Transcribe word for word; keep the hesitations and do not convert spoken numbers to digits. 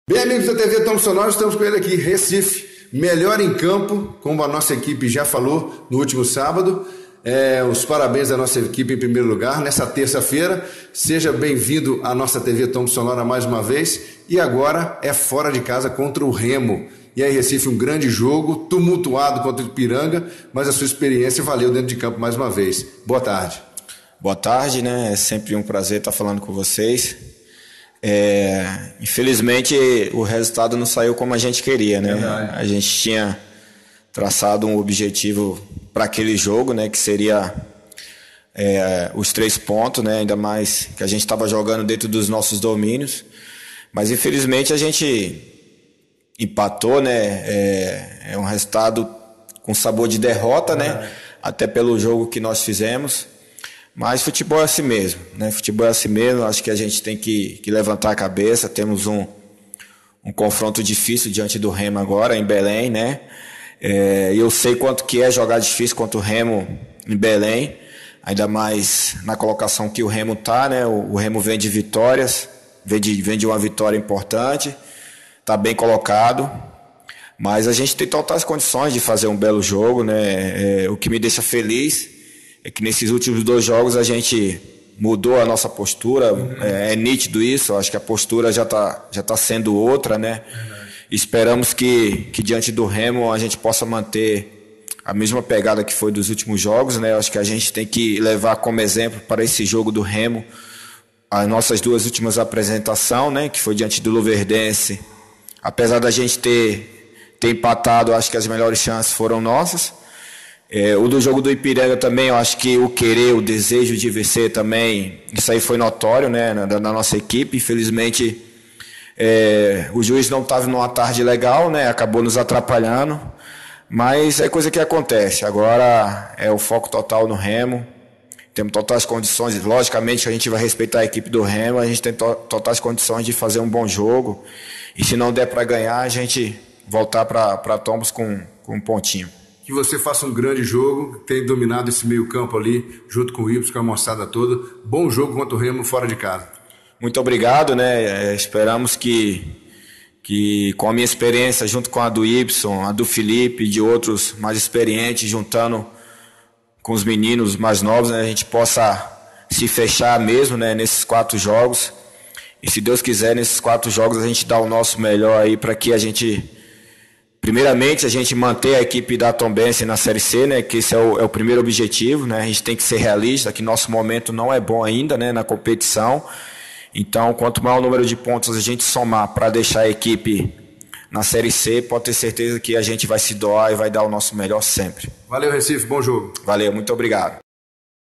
Bem, amigos da T V Thompson, nós estamos com ele aqui, Recife, melhor em campo, como a nossa equipe já falou no último sábado. É, os parabéns à nossa equipe em primeiro lugar, nessa terça-feira. Seja bem-vindo à nossa T V Thompson Sonora mais uma vez. E agora é fora de casa contra o Remo. E aí, Recife, um grande jogo, tumultuado contra o Ipiranga, mas a sua experiência valeu dentro de campo mais uma vez. Boa tarde. Boa tarde, né? É sempre um prazer estar falando com vocês. É, infelizmente o resultado não saiu como a gente queria, né? É a gente tinha traçado um objetivo para aquele jogo, né? Que seria é, os três pontos, né? Ainda mais que a gente estava jogando dentro dos nossos domínios, mas infelizmente a gente empatou, né? É, é um resultado com sabor de derrota, é. né? Até pelo jogo que nós fizemos. Mas futebol é assim mesmo, né? Futebol é assim mesmo, acho que a gente tem que, que levantar a cabeça. Temos um, um confronto difícil diante do Remo agora, em Belém, né? É, eu sei quanto que é jogar difícil contra o Remo em Belém, ainda mais na colocação que o Remo está, né? O, o Remo vem de vitórias, vem de, vem de uma vitória importante, está bem colocado, mas a gente tem totais condições de fazer um belo jogo, né? É, o que me deixa feliz é que nesses últimos dois jogos a gente mudou a nossa postura, uhum. é, é nítido isso, acho que a postura já está já tá sendo outra, né? Uhum. Esperamos que, que diante do Remo a gente possa manter a mesma pegada que foi dos últimos jogos, né? Acho que a gente tem que levar como exemplo para esse jogo do Remo as nossas duas últimas apresentações, né? Que foi diante do Luverdense. Apesar da gente ter, ter empatado, acho que as melhores chances foram nossas. É, o do jogo do Ipiranga também, eu acho que o querer, o desejo de vencer também, isso aí foi notório, né, na, na nossa equipe. Infelizmente é, o juiz não estava numa tarde legal, né, acabou nos atrapalhando, mas é coisa que acontece. Agora é o foco total no Remo, temos totais condições, logicamente a gente vai respeitar a equipe do Remo, a gente tem to, totais condições de fazer um bom jogo, e se não der para ganhar, a gente voltar para Tombos com, com um pontinho. Que você faça um grande jogo, tenha dominado esse meio campo ali, junto com o Ibs, com a moçada toda. Bom jogo contra o Remo fora de casa. Muito obrigado, né? É, esperamos que, que com a minha experiência, junto com a do Ibson, a do Felipe e de outros mais experientes, juntando com os meninos mais novos, né, a gente possa se fechar mesmo, né, nesses quatro jogos. E se Deus quiser, nesses quatro jogos a gente dá o nosso melhor aí para que a gente... Primeiramente, a gente manter a equipe da Tombense na Série C, né, que esse é o, é o primeiro objetivo, né, a gente tem que ser realista, que nosso momento não é bom ainda, né, na competição. Então, quanto maior o número de pontos a gente somar para deixar a equipe na Série C, pode ter certeza que a gente vai se doar e vai dar o nosso melhor sempre. Valeu, Recife, bom jogo. Valeu, muito obrigado.